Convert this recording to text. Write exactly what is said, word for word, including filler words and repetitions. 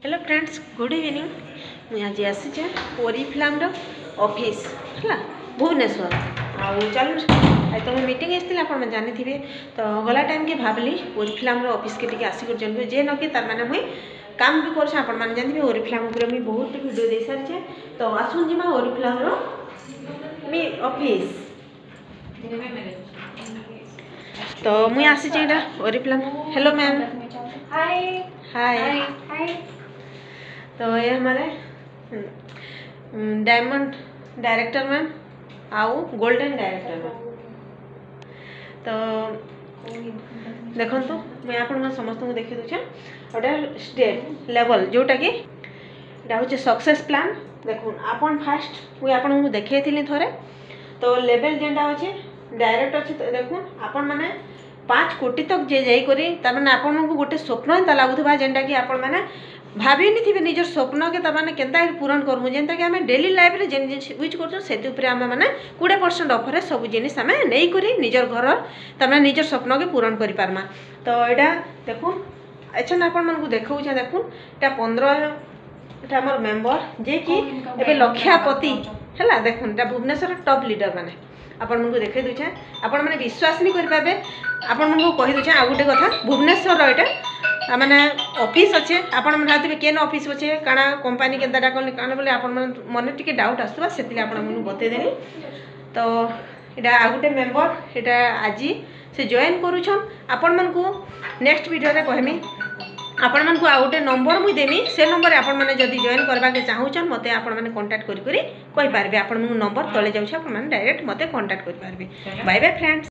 Hello friends, good evening. मुझे आज आसी ओरिफ्लाम ऑफिस है भुवनेश्वर आउ चलो आज तुम मीटिंग आसती आप जानी थे तो गला टाइम के भावली ओरिफ्लाम ऑफिस के टी आसिक जे न कि तार माने मुई काम भी कर आपने जानते ओरिफ्लाम मुझे बहुत वीडियो दे सारी तो आसुन जी ओरिफ्लाम ऑफिस तो मुई आसी ओरिफ्लाम। Hello ma'am. हाय हाय हाय। तो ये हमारे डायमंड डायरेक्टर मैम आउ गोल्डन डायरेक्टर मैम। तो देखो तो मैं आप समस्त को देखी दूचे गोटे स्टेट लेवल जोटा कि हूँ सक्सेस प्लान। देखो आपन फास्ट मुझे आपको देखी थी थोड़े तो लेवल जेनटा अच्छे डायरेक्ट अच्छे देखो आपण मैंने पाँच कोटी तक जे जाइकरी तार आपन को गोटे स्वप्न एंता लगुवा जेनटा कि आपण मैंने भाभी नहीं थे निजर स्वप्न के तमाने केंता पूरण करमु जेनता कि आम डेली लाइफ रे जेन जिन यूज कर से आम मैंने कोड़े परसेंट ऑफर सब जिनिस आम नहीं करी निजर घर तमाने निजर स्वप्न के पूरण कर पारमा। तो यहाँ देखो अच्छा आपण मन को देखो देखो यहाँ पंद्रह एटा हमर मेंबर जे कि एबे लक्षापति है देखो यहाँ भुवनेश्वर टॉप लीडर माने आपण मन को देखे दूचे आपण मैंने विश्वास नहीं कर पाबे। आपण मन को कहि दूचे आ गुटे कथा भुवनेश्वर एटा माने ऑफिस अच्छे आपण मन भाबे केन ऑफिस अच्छे काना कंपनी केनता डाकल काना बोले आपण मन मन टिके डाउट आसुबा सेति आपण मन बते देनी। तो एटा आ गुटे मेंबर एटा आज से जॉइन करूछन आपण मन को नेक्स्ट वीडियो रे कहमी आपण मन को आ गुटे नंबर मुई देमी से नंबर आपण माने जदी जॉइन करबा के चाहूछन मते आपण माने कांटेक्ट करि करि कहि पारबे। आपण मन नंबर तले जाउछ आपण माने डायरेक्ट मते कांटेक्ट करि पारबे। Bye bye friends.